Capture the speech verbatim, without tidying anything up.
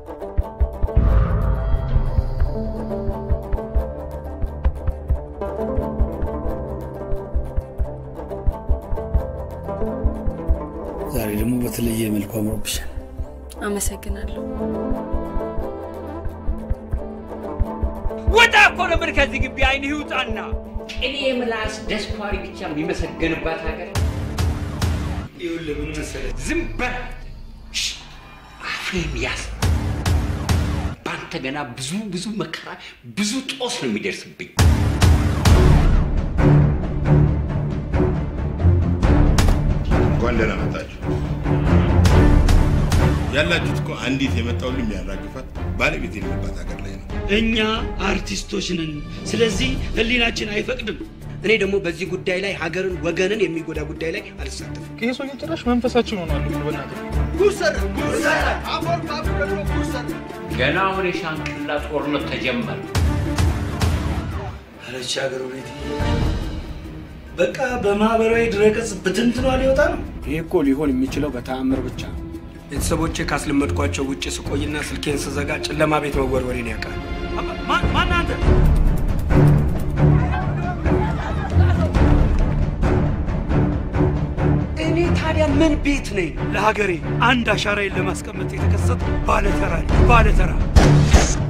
ዛሬ ደግሞ በተለየ መልኩ አምሮብሻል አመሰግናለሁ ወጣ እኮ ነበር ከዚህ ግቢ አይን ይውጣና እኔ የምላስ ደስኳሪ ብቻ የሚመሰገንባት ሀገር ይኸውልህ ምን መሰለህ ዝም በል አፍሬም ያስ ባንተ ገና ብዙ ብዙ መከራ ብዙ ጦስ ነው የሚደርስብኝ ወንደና መጣችሁ ያላችሁት እኮ አንዲት የመጣው ሁሉ የሚያራግፋት ባለቤት የሌለባት ሀገር ላይ ነው እኛ አርቲስቶች ነን ስለዚህ ህሊናችን አይፈቅድም እኔ ደግሞ በዚህ ጉዳይ ላይ ሀገርን ወገንን የሚጎዳ ጉዳይ ላይ አልሳተፍም ከይሶ እየተራሽ መንፈሳችን ሆኗል በእናት ጉርሰር ጉርሰር አፎር ባፍረዶ ጉርሰር ገና አሁን የሻንቅላ ጦርነት ተጀመረ አለች ሀገር ቤት በቃ በማህበራዊ ድረገጽ በትንትኗ ሊወጣ ነው ይሄ እኮ ሊሆን የሚችለው በተአምር ብቻ ነው ቤተሰቦቼ ካስለመድኳቸው ውጪ ስቆይና ስልኬን ስዘጋ ጨለማ ቤት መወርወሬን ያውቃል ማን ማን አንተ እኔ ታዲያ ምን ቤት ነኝ ለሀገሬ አንድ አሻራዬን ለማስቀመጥ የተከሰተ ባለተራ ባለተራ